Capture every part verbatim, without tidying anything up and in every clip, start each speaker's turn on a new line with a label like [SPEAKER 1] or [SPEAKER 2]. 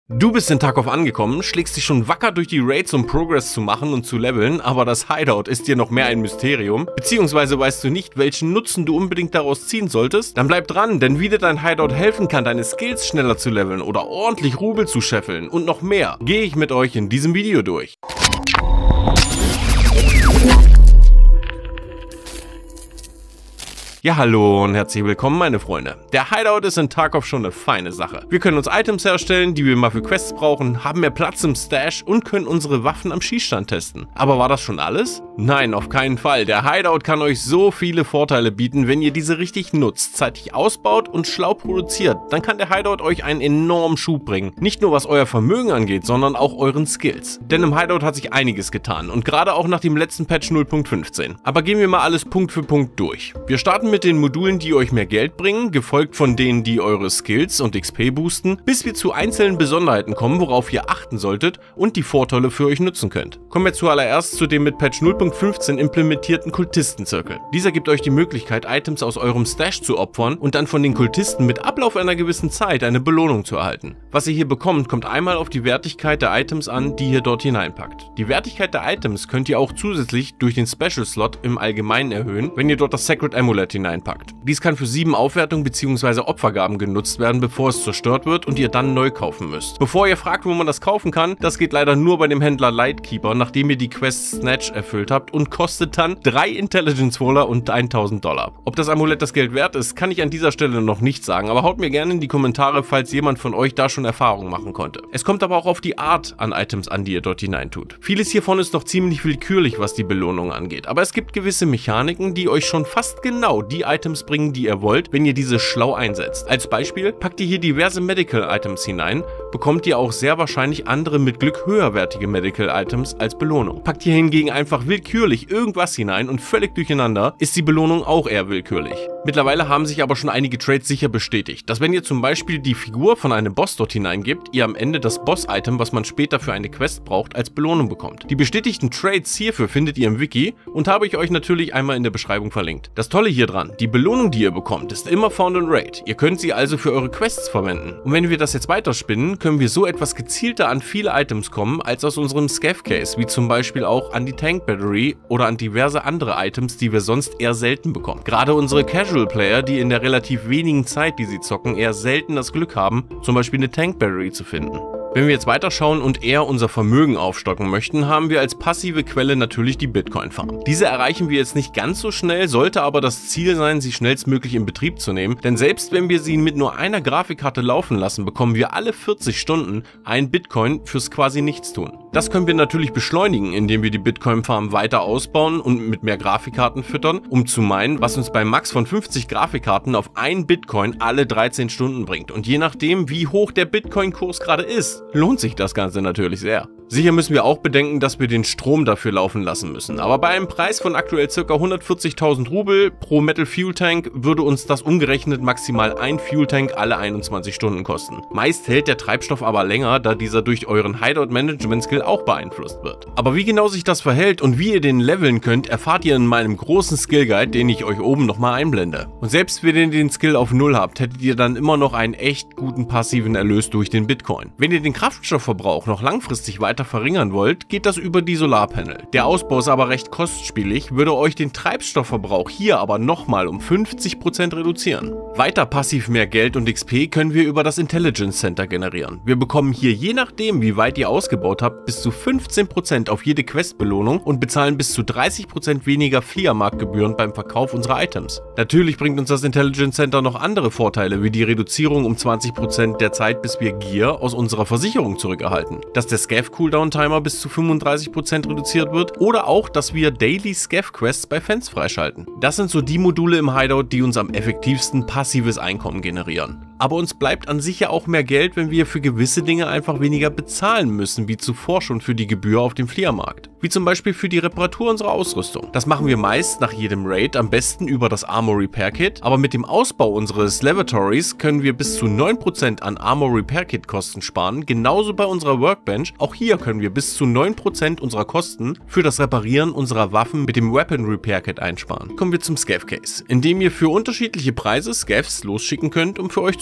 [SPEAKER 1] Du bist in Tarkov angekommen, schlägst dich schon wacker durch die Raids, um Progress zu machen und zu leveln, aber das Hideout ist dir noch mehr ein Mysterium, beziehungsweise weißt du nicht, welchen Nutzen du unbedingt daraus ziehen solltest? Dann bleib dran, denn wie dir dein Hideout helfen kann, deine Skills schneller zu leveln oder ordentlich Rubel zu scheffeln und noch mehr, gehe ich mit euch in diesem Video durch. Ja, hallo und herzlich willkommen, meine Freunde. Der Hideout ist in Tarkov schon eine feine Sache. Wir können uns Items herstellen, die wir mal für Quests brauchen, haben mehr Platz im Stash und können unsere Waffen am Schießstand testen. Aber war das schon alles? Nein, auf keinen Fall. Der Hideout kann euch so viele Vorteile bieten, wenn ihr diese richtig nutzt, zeitig ausbaut und schlau produziert. Dann kann der Hideout euch einen enormen Schub bringen. Nicht nur was euer Vermögen angeht, sondern auch euren Skills. Denn im Hideout hat sich einiges getan und gerade auch nach dem letzten Patch null Punkt fünfzehn. Aber gehen wir mal alles Punkt für Punkt durch. Wir starten mit den Modulen, die euch mehr Geld bringen, gefolgt von denen, die eure Skills und X P boosten, bis wir zu einzelnen Besonderheiten kommen, worauf ihr achten solltet und die Vorteile für euch nutzen könnt. Kommen wir zuallererst zu dem mit Patch null Punkt fünfzehn implementierten Kultistenzirkel. Dieser gibt euch die Möglichkeit, Items aus eurem Stash zu opfern und dann von den Kultisten mit Ablauf einer gewissen Zeit eine Belohnung zu erhalten. Was ihr hier bekommt, kommt einmal auf die Wertigkeit der Items an, die ihr dort hineinpackt. Die Wertigkeit der Items könnt ihr auch zusätzlich durch den Special Slot im Allgemeinen erhöhen, wenn ihr dort das Sacred Amulet hineinpackt. Dies kann für sieben Aufwertungen bzw. Opfergaben genutzt werden, bevor es zerstört wird und ihr dann neu kaufen müsst. Bevor ihr fragt, wo man das kaufen kann, das geht leider nur bei dem Händler Lightkeeper, nachdem ihr die Quest Snatch erfüllt habt und kostet dann drei Intelligence Roller und tausend Dollar. Ob das Amulett das Geld wert ist, kann ich an dieser Stelle noch nicht sagen, aber haut mir gerne in die Kommentare, falls jemand von euch da schon Erfahrungen machen konnte. Es kommt aber auch auf die Art an Items an, die ihr dort hineintut. Vieles hiervon ist noch ziemlich willkürlich, was die Belohnung angeht, aber es gibt gewisse Mechaniken, die euch schon fast genau die Items bringen, die ihr wollt, wenn ihr diese schlau einsetzt. Als Beispiel packt ihr hier diverse Medical Items hinein, bekommt ihr auch sehr wahrscheinlich andere mit Glück höherwertige Medical Items als Belohnung. Packt ihr hingegen einfach willkürlich irgendwas hinein und völlig durcheinander, ist die Belohnung auch eher willkürlich. Mittlerweile haben sich aber schon einige Trades sicher bestätigt, dass wenn ihr zum Beispiel die Figur von einem Boss dort hineingebt, ihr am Ende das Boss-Item, was man später für eine Quest braucht, als Belohnung bekommt. Die bestätigten Trades hierfür findet ihr im Wiki und habe ich euch natürlich einmal in der Beschreibung verlinkt. Das Tolle hier dran, die Belohnung, die ihr bekommt, ist immer Found on Raid. Ihr könnt sie also für eure Quests verwenden. Und wenn wir das jetzt weiterspinnen, können wir so etwas gezielter an viele Items kommen, als aus unserem Scav Case, wie zum Beispiel auch an die Tank Battery oder an diverse andere Items, die wir sonst eher selten bekommen. Gerade unsere Casual Player, die in der relativ wenigen Zeit, die sie zocken, eher selten das Glück haben, zum Beispiel eine Tank Battery zu finden. Wenn wir jetzt weiterschauen und eher unser Vermögen aufstocken möchten, haben wir als passive Quelle natürlich die Bitcoin Farm. Diese erreichen wir jetzt nicht ganz so schnell, sollte aber das Ziel sein, sie schnellstmöglich in Betrieb zu nehmen, denn selbst wenn wir sie mit nur einer Grafikkarte laufen lassen, bekommen wir alle vierzig Stunden ein Bitcoin fürs quasi Nichtstun. Das können wir natürlich beschleunigen, indem wir die Bitcoin Farm weiter ausbauen und mit mehr Grafikkarten füttern, um zu meinen, was uns beim Max von fünfzig Grafikkarten auf ein Bitcoin alle dreizehn Stunden bringt. Und je nachdem, wie hoch der Bitcoin-Kurs gerade ist, lohnt sich das Ganze natürlich sehr. Sicher müssen wir auch bedenken, dass wir den Strom dafür laufen lassen müssen, aber bei einem Preis von aktuell ca. hundertvierzigtausend Rubel pro Metal Fuel Tank würde uns das umgerechnet maximal ein Fuel Tank alle einundzwanzig Stunden kosten. Meist hält der Treibstoff aber länger, da dieser durch euren Hideout Management Skill auch beeinflusst wird. Aber wie genau sich das verhält und wie ihr den leveln könnt, erfahrt ihr in meinem großen Skill Guide, den ich euch oben nochmal einblende. Und selbst wenn ihr den Skill auf null habt, hättet ihr dann immer noch einen echt guten passiven Erlös durch den Bitcoin. Wenn ihr den Kraftstoffverbrauch noch langfristig weiter verringern wollt, geht das über die Solarpanel. Der Ausbau ist aber recht kostspielig, würde euch den Treibstoffverbrauch hier aber nochmal um fünfzig Prozent reduzieren. Weiter passiv mehr Geld und X P können wir über das Intelligence Center generieren. Wir bekommen hier je nachdem, wie weit ihr ausgebaut habt, bis zu fünfzehn Prozent auf jede Questbelohnung und bezahlen bis zu dreißig Prozent weniger Flea-Marktgebühren beim Verkauf unserer Items. Natürlich bringt uns das Intelligence Center noch andere Vorteile, wie die Reduzierung um zwanzig Prozent der Zeit, bis wir Gear aus unserer Versicherung zurückerhalten, dass der Scav Cooldown Timer bis zu fünfunddreißig Prozent reduziert wird oder auch, dass wir Daily Scav Quests bei Fans freischalten. Das sind so die Module im Hideout, die uns am effektivsten passives Einkommen generieren. Aber uns bleibt an sich ja auch mehr Geld, wenn wir für gewisse Dinge einfach weniger bezahlen müssen, wie zuvor schon für die Gebühr auf dem Flea-Markt. Wie zum Beispiel für die Reparatur unserer Ausrüstung. Das machen wir meist nach jedem Raid, am besten über das Armor Repair Kit, aber mit dem Ausbau unseres Lavatories können wir bis zu neun Prozent an Armor Repair Kit Kosten sparen, genauso bei unserer Workbench. Auch hier können wir bis zu neun Prozent unserer Kosten für das Reparieren unserer Waffen mit dem Weapon Repair Kit einsparen. Kommen wir zum Scav Case, in dem ihr für unterschiedliche Preise Scavs losschicken könnt, um für euch zu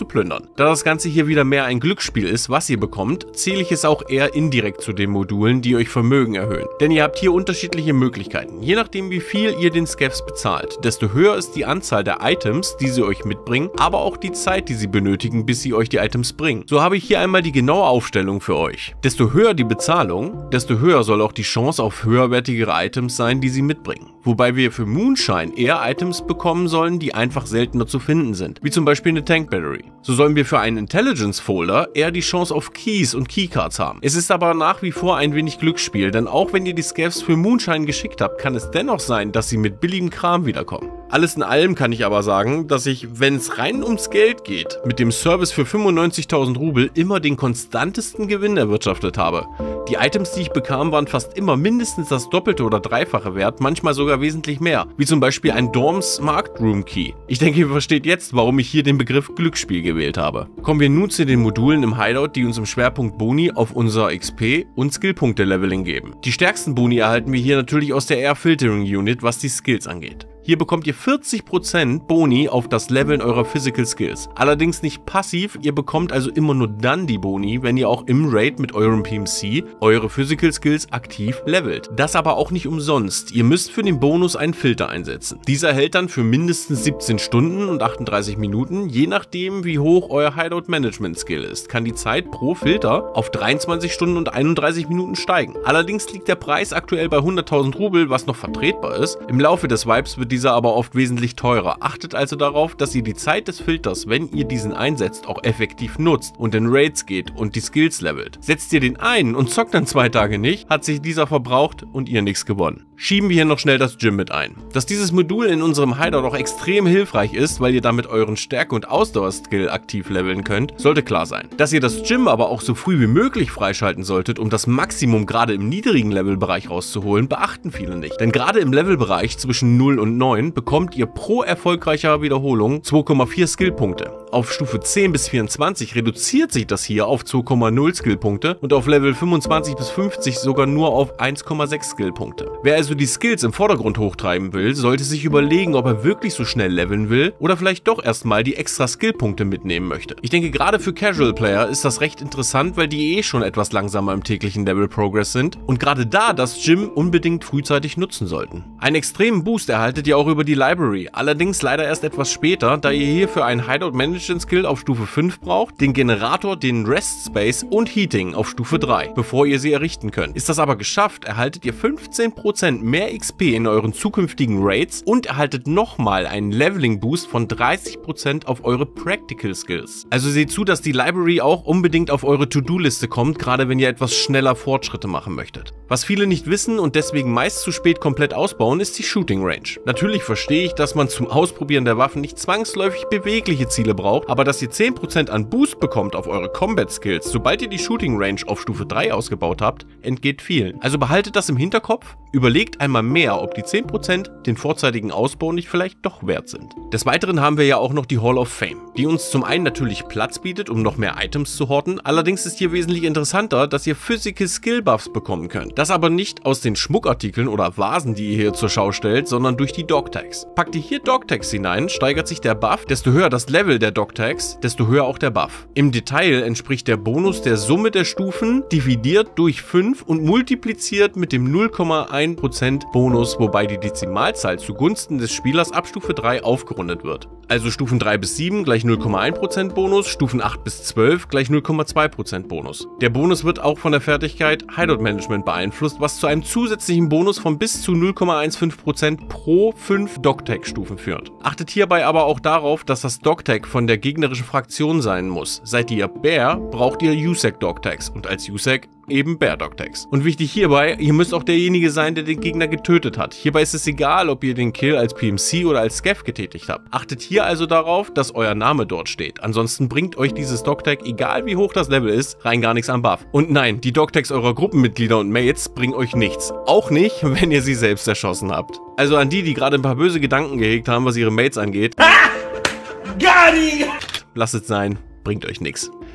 [SPEAKER 1] zu plündern. Da das Ganze hier wieder mehr ein Glücksspiel ist, was ihr bekommt, zähle ich es auch eher indirekt zu den Modulen, die euch Vermögen erhöhen. Denn ihr habt hier unterschiedliche Möglichkeiten. Je nachdem, wie viel ihr den Scavs bezahlt, desto höher ist die Anzahl der Items, die sie euch mitbringen, aber auch die Zeit, die sie benötigen, bis sie euch die Items bringen. So habe ich hier einmal die genaue Aufstellung für euch. Desto höher die Bezahlung, desto höher soll auch die Chance auf höherwertigere Items sein, die sie mitbringen. Wobei wir für Moonshine eher Items bekommen sollen, die einfach seltener zu finden sind, wie zum Beispiel eine Tank Battery. So sollen wir für einen Intelligence Folder eher die Chance auf Keys und Keycards haben. Es ist aber nach wie vor ein wenig Glücksspiel, denn auch wenn ihr die Scavs für Moonshine geschickt habt, kann es dennoch sein, dass sie mit billigem Kram wiederkommen. Alles in allem kann ich aber sagen, dass ich, wenn es rein ums Geld geht, mit dem Service für fünfundneunzigtausend Rubel immer den konstantesten Gewinn erwirtschaftet habe. Die Items, die ich bekam, waren fast immer mindestens das Doppelte oder Dreifache wert, manchmal sogar wesentlich mehr, wie zum Beispiel ein Dorms Marktroom Key. Ich denke, ihr versteht jetzt, warum ich hier den Begriff Glücksspiel gewählt habe. Kommen wir nun zu den Modulen im Hideout, die uns im Schwerpunkt Boni auf unser X P und Skillpunkte-Leveling geben. Die stärksten Boni erhalten wir hier natürlich aus der Air Filtering Unit, was die Skills angeht. Hier bekommt ihr vierzig Prozent Boni auf das Leveln eurer Physical Skills. Allerdings nicht passiv, ihr bekommt also immer nur dann die Boni, wenn ihr auch im Raid mit eurem P M C eure Physical Skills aktiv levelt. Das aber auch nicht umsonst. Ihr müsst für den Bonus einen Filter einsetzen. Dieser hält dann für mindestens siebzehn Stunden und achtunddreißig Minuten, je nachdem wie hoch euer Hideout Management Skill ist, kann die Zeit pro Filter auf dreiundzwanzig Stunden und einunddreißig Minuten steigen. Allerdings liegt der Preis aktuell bei hunderttausend Rubel, was noch vertretbar ist. Im Laufe des Vibes wird dieser aber oft wesentlich teurer. Achtet also darauf, dass ihr die Zeit des Filters, wenn ihr diesen einsetzt, auch effektiv nutzt und in Raids geht und die Skills levelt. Setzt ihr den ein und zockt dann zwei Tage nicht, hat sich dieser verbraucht und ihr nichts gewonnen. Schieben wir hier noch schnell das Gym mit ein. Dass dieses Modul in unserem Hideout auch extrem hilfreich ist, weil ihr damit euren Stärke- und Ausdauerskill aktiv leveln könnt, sollte klar sein. Dass ihr das Gym aber auch so früh wie möglich freischalten solltet, um das Maximum gerade im niedrigen Levelbereich rauszuholen, beachten viele nicht. Denn gerade im Levelbereich zwischen null und neun bekommt ihr pro erfolgreicher Wiederholung zwei Komma vier Skillpunkte. Auf Stufe zehn bis vierundzwanzig reduziert sich das hier auf zwei Komma null Skillpunkte und auf Level fünfundzwanzig bis fünfzig sogar nur auf eins Komma sechs Skillpunkte. Wer also die Skills im Vordergrund hochtreiben will, sollte sich überlegen, ob er wirklich so schnell leveln will oder vielleicht doch erstmal die extra Skillpunkte mitnehmen möchte. Ich denke, gerade für Casual Player ist das recht interessant, weil die eh schon etwas langsamer im täglichen Level Progress sind und gerade da das Gym unbedingt frühzeitig nutzen sollten. Einen extremen Boost erhaltet ihr auch über die Library, allerdings leider erst etwas später, da ihr hier für einen Hideout Management Skill auf Stufe fünf braucht, den Generator, den Rest Space und Heating auf Stufe drei, bevor ihr sie errichten könnt. Ist das aber geschafft, erhaltet ihr fünfzehn Prozent mehr X P in euren zukünftigen Raids und erhaltet nochmal einen Leveling Boost von dreißig Prozent auf eure Practical Skills. Also seht zu, dass die Library auch unbedingt auf eure To-Do-Liste kommt, gerade wenn ihr etwas schneller Fortschritte machen möchtet. Was viele nicht wissen und deswegen meist zu spät komplett ausbauen, ist die Shooting Range. Natürlich verstehe ich, dass man zum Ausprobieren der Waffen nicht zwangsläufig bewegliche Ziele braucht, aber dass ihr zehn Prozent an Boost bekommt auf eure Combat Skills, sobald ihr die Shooting Range auf Stufe drei ausgebaut habt, entgeht vielen. Also behaltet das im Hinterkopf, überlegt einmal mehr, ob die zehn Prozent den vorzeitigen Ausbau nicht vielleicht doch wert sind. Des Weiteren haben wir ja auch noch die Hall of Fame, die uns zum einen natürlich Platz bietet, um noch mehr Items zu horten, allerdings ist hier wesentlich interessanter, dass ihr Physical Skill Buffs bekommen könnt. Das aber nicht aus den Schmuckartikeln oder Vasen, die ihr hier zur Schau stellt, sondern durch die Dogtags. Packt ihr hier Dogtags hinein, steigert sich der Buff, desto höher das Level der Dogtags, desto höher auch der Buff. Im Detail entspricht der Bonus der Summe der Stufen dividiert durch fünf und multipliziert mit dem null Komma eins Prozent Bonus, wobei die Dezimalzahl zugunsten des Spielers ab Stufe drei aufgerundet wird. Also Stufen drei bis sieben gleich null Komma eins Prozent Bonus, Stufen acht bis zwölf gleich null Komma zwei Prozent Bonus. Der Bonus wird auch von der Fertigkeit Hideout Management beeinflusst, was zu einem zusätzlichen Bonus von bis zu null Komma fünfzehn Prozent pro fünf Dogtag-Stufen führt. Achtet hierbei aber auch darauf, dass das Dogtag von der gegnerischen Fraktion sein muss. Seid ihr Bear, braucht ihr U S A C Dogtags und als U S A C eben Bear Dogtags. Und wichtig hierbei, ihr müsst auch derjenige sein, der den Gegner getötet hat. Hierbei ist es egal, ob ihr den Kill als P M C oder als Scav getätigt habt. Achtet hier also darauf, dass euer Name dort steht. Ansonsten bringt euch dieses Dogtag, egal wie hoch das Level ist, rein gar nichts am Buff. Und nein, die Dogtags eurer Gruppenmitglieder und Mates bringen euch nichts. Auch nicht, wenn ihr sie selbst erschossen habt. Also an die, die gerade ein paar böse Gedanken gehegt haben, was ihre Mates angeht. Ah! Got it! Lasst es sein, bringt euch nichts.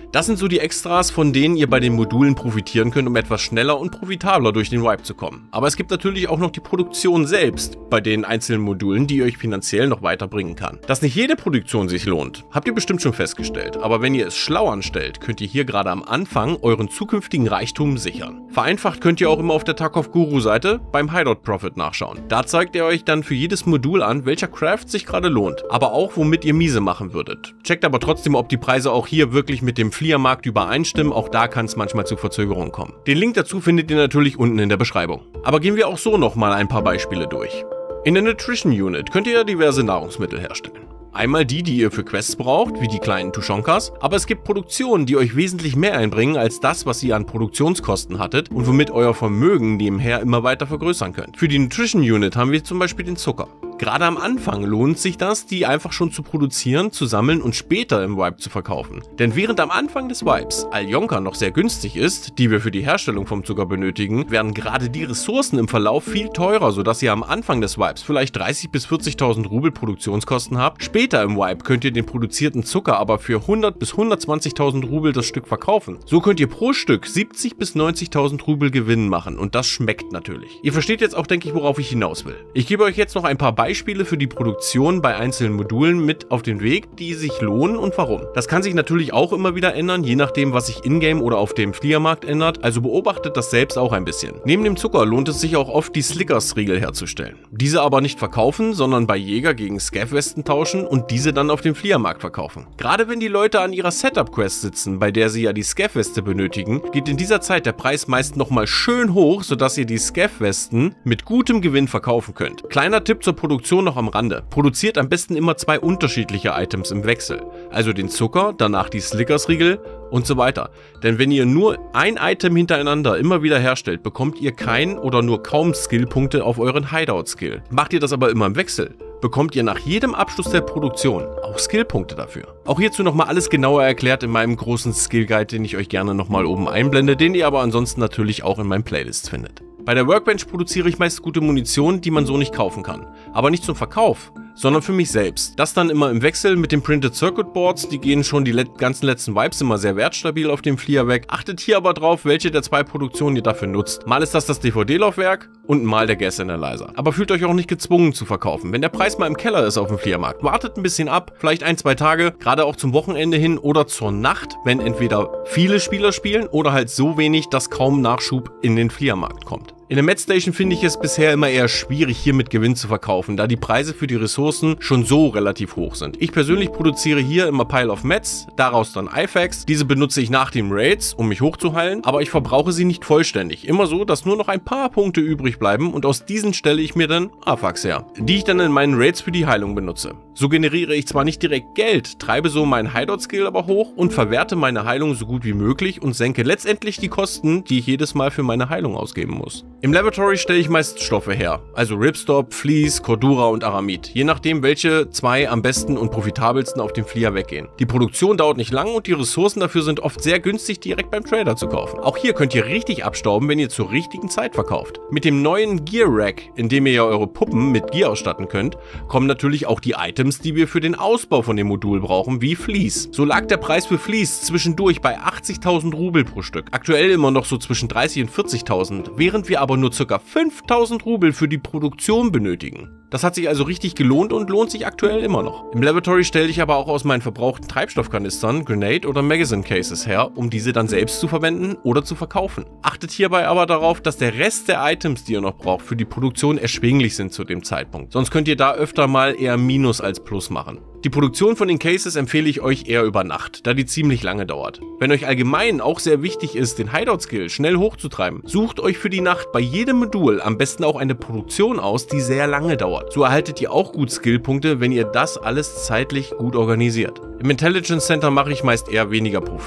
[SPEAKER 1] Das sind so die Extras, von denen ihr bei den Modulen profitieren könnt, um etwas schneller und profitabler durch den Wipe zu kommen. Aber es gibt natürlich auch noch die Produktion selbst bei den einzelnen Modulen, die euch finanziell noch weiterbringen kann. Dass nicht jede Produktion sich lohnt, habt ihr bestimmt schon festgestellt. Aber wenn ihr es schlau anstellt, könnt ihr hier gerade am Anfang euren zukünftigen Reichtum sichern. Vereinfacht könnt ihr auch immer auf der Tarkov Guru Seite beim Hideout Profit nachschauen. Da zeigt er euch dann für jedes Modul an, welcher Craft sich gerade lohnt, aber auch womit ihr miese machen würdet. Checkt aber trotzdem, ob die Preise auch hier wirklich mit dem Flea-Markt übereinstimmen, auch da kann es manchmal zu Verzögerungen kommen. Den Link dazu findet ihr natürlich unten in der Beschreibung. Aber gehen wir auch so nochmal ein paar Beispiele durch. In der Nutrition Unit könnt ihr ja diverse Nahrungsmittel herstellen. Einmal die, die ihr für Quests braucht, wie die kleinen Tushonkas, aber es gibt Produktionen, die euch wesentlich mehr einbringen als das, was ihr an Produktionskosten hattet und womit euer Vermögen nebenher immer weiter vergrößern könnt. Für die Nutrition Unit haben wir zum Beispiel den Zucker. Gerade am Anfang lohnt sich das, die einfach schon zu produzieren, zu sammeln und später im Wipe zu verkaufen. Denn während am Anfang des Wipes Aljonka noch sehr günstig ist, die wir für die Herstellung vom Zucker benötigen, werden gerade die Ressourcen im Verlauf viel teurer, sodass ihr am Anfang des Wipes vielleicht dreißigtausend bis vierzigtausend Rubel Produktionskosten habt. Später im Wipe könnt ihr den produzierten Zucker aber für hundert bis hundertzwanzigtausend Rubel das Stück verkaufen. So könnt ihr pro Stück siebzigtausend bis neunzigtausend Rubel Gewinn machen und das schmeckt natürlich. Ihr versteht jetzt auch, denke ich, worauf ich hinaus will. Ich gebe euch jetzt noch ein paar Beispiele Beispiele für die Produktion bei einzelnen Modulen mit auf den Weg, die sich lohnen und warum. Das kann sich natürlich auch immer wieder ändern, je nachdem, was sich in-game oder auf dem Flea-Markt ändert, also beobachtet das selbst auch ein bisschen. Neben dem Zucker lohnt es sich auch oft, die Slickers-Riegel herzustellen. Diese aber nicht verkaufen, sondern bei Jäger gegen Scav-Westen tauschen und diese dann auf dem Flea-Markt verkaufen. Gerade wenn die Leute an ihrer Setup-Quest sitzen, bei der sie ja die Scav-Weste benötigen, geht in dieser Zeit der Preis meist nochmal schön hoch, sodass ihr die Scav-Westen mit gutem Gewinn verkaufen könnt. Kleiner Tipp zur Produktion noch am Rande. Produziert am besten immer zwei unterschiedliche Items im Wechsel. Also den Zucker, danach die Slickers-Riegel und so weiter. Denn wenn ihr nur ein Item hintereinander immer wieder herstellt, bekommt ihr kein oder nur kaum Skillpunkte auf euren Hideout-Skill. Macht ihr das aber immer im Wechsel, bekommt ihr nach jedem Abschluss der Produktion auch Skillpunkte dafür. Auch hierzu nochmal alles genauer erklärt in meinem großen Skill-Guide, den ich euch gerne nochmal oben einblende, den ihr aber ansonsten natürlich auch in meinen Playlists findet. Bei der Workbench produziere ich meist gute Munition, die man so nicht kaufen kann. Aber nicht zum Verkauf, sondern für mich selbst. Das dann immer im Wechsel mit den Printed Circuit Boards, die gehen schon die let ganzen letzten Vibes immer sehr wertstabil auf dem Flea weg. Achtet hier aber drauf, welche der zwei Produktionen ihr dafür nutzt. Mal ist das das D V D-Laufwerk und mal der Gas Analyzer. Aber fühlt euch auch nicht gezwungen zu verkaufen. Wenn der Preis mal im Keller ist auf dem Flea-Markt, wartet ein bisschen ab, vielleicht ein, zwei Tage, gerade auch zum Wochenende hin oder zur Nacht, wenn entweder viele Spieler spielen oder halt so wenig, dass kaum Nachschub in den Flea-Markt kommt. In der Medstation finde ich es bisher immer eher schwierig, hier mit Gewinn zu verkaufen, da die Preise für die Ressourcen schon so relativ hoch sind. Ich persönlich produziere hier immer Pile of Meds, daraus dann I F A Ks. Diese benutze ich nach den Raids, um mich hochzuheilen, aber ich verbrauche sie nicht vollständig. Immer so, dass nur noch ein paar Punkte übrig bleiben und aus diesen stelle ich mir dann A F A Ks her, die ich dann in meinen Raids für die Heilung benutze. So generiere ich zwar nicht direkt Geld, treibe so meinen Hideout-Skill aber hoch und verwerte meine Heilung so gut wie möglich und senke letztendlich die Kosten, die ich jedes Mal für meine Heilung ausgeben muss. Im Laboratory stelle ich meist Stoffe her, also Ripstop, Fleece, Cordura und Aramid, je nachdem welche zwei am besten und profitabelsten auf dem Flea weggehen. Die Produktion dauert nicht lang und die Ressourcen dafür sind oft sehr günstig direkt beim Trader zu kaufen. Auch hier könnt ihr richtig abstauben, wenn ihr zur richtigen Zeit verkauft. Mit dem neuen Gear Rack, in dem ihr ja eure Puppen mit Gear ausstatten könnt, kommen natürlich auch die Items, die wir für den Ausbau von dem Modul brauchen, wie Fleece. So lag der Preis für Fleece zwischendurch bei achtzigtausend Rubel pro Stück, aktuell immer noch so zwischen dreißig und vierzigtausend, während wir aber nur ca. fünftausend Rubel für die Produktion benötigen. Das hat sich also richtig gelohnt und lohnt sich aktuell immer noch. Im Laboratory stelle ich aber auch aus meinen verbrauchten Treibstoffkanistern Grenade oder Magazine Cases her, um diese dann selbst zu verwenden oder zu verkaufen. Achtet hierbei aber darauf, dass der Rest der Items, die ihr noch braucht, für die Produktion erschwinglich sind zu dem Zeitpunkt. Sonst könnt ihr da öfter mal eher Minus als Plus machen. Die Produktion von den Cases empfehle ich euch eher über Nacht, da die ziemlich lange dauert. Wenn euch allgemein auch sehr wichtig ist, den Hideout-Skill schnell hochzutreiben, sucht euch für die Nacht bei jedem Modul am besten auch eine Produktion aus, die sehr lange dauert. So erhaltet ihr auch gut Skillpunkte, wenn ihr das alles zeitlich gut organisiert. Im Intelligence Center mache ich meist eher weniger Profit.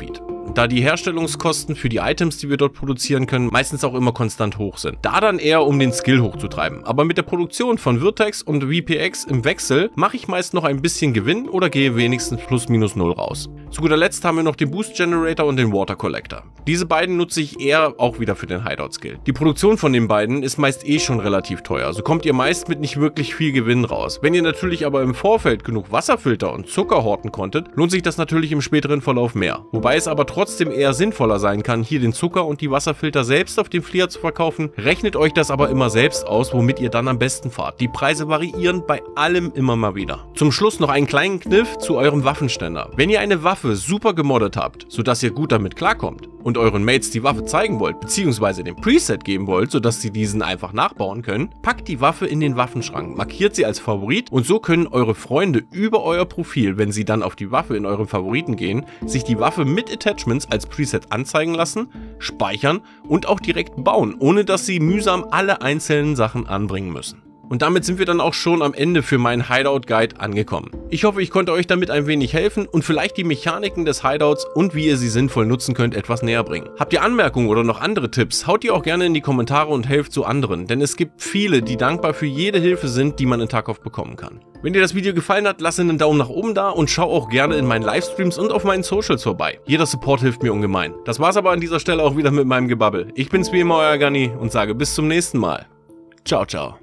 [SPEAKER 1] da die Herstellungskosten für die Items, die wir dort produzieren können, meistens auch immer konstant hoch sind. Da dann eher um den Skill hochzutreiben. Aber mit der Produktion von Vertex und V P X im Wechsel mache ich meist noch ein bisschen Gewinn oder gehe wenigstens plus minus null raus. Zu guter Letzt haben wir noch den Boost Generator und den Water Collector. Diese beiden nutze ich eher auch wieder für den Hideout Skill. Die Produktion von den beiden ist meist eh schon relativ teuer, so kommt ihr meist mit nicht wirklich viel Gewinn raus. Wenn ihr natürlich aber im Vorfeld genug Wasserfilter und Zucker horten konntet, lohnt sich das natürlich im späteren Verlauf mehr. Wobei es aber trotzdem eher sinnvoller sein kann, hier den Zucker und die Wasserfilter selbst auf dem Flieger zu verkaufen. Rechnet euch das aber immer selbst aus, womit ihr dann am besten fahrt. Die Preise variieren bei allem immer mal wieder. Zum Schluss noch einen kleinen Kniff zu eurem Waffenständer. Wenn ihr eine Waffe super gemoddet habt, sodass ihr gut damit klarkommt und euren Mates die Waffe zeigen wollt, beziehungsweise den Preset geben wollt, sodass sie diesen einfach nachbauen können, packt die Waffe in den Waffenschrank, markiert sie als Favorit und so können eure Freunde über euer Profil, wenn sie dann auf die Waffe in euren Favoriten gehen, sich die Waffe mit Attachments als Preset anzeigen lassen, speichern und auch direkt bauen, ohne dass sie mühsam alle einzelnen Sachen anbringen müssen. Und damit sind wir dann auch schon am Ende für meinen Hideout Guide angekommen. Ich hoffe, ich konnte euch damit ein wenig helfen und vielleicht die Mechaniken des Hideouts und wie ihr sie sinnvoll nutzen könnt etwas näher bringen. Habt ihr Anmerkungen oder noch andere Tipps, haut die auch gerne in die Kommentare und helft zu anderen, denn es gibt viele, die dankbar für jede Hilfe sind, die man in Tarkov bekommen kann. Wenn dir das Video gefallen hat, lass einen Daumen nach oben da und schau auch gerne in meinen Livestreams und auf meinen Socials vorbei. Jeder Support hilft mir ungemein. Das war's aber an dieser Stelle auch wieder mit meinem Gebabbel. Ich bin's wie immer, euer Gunny und sage bis zum nächsten Mal. Ciao, ciao.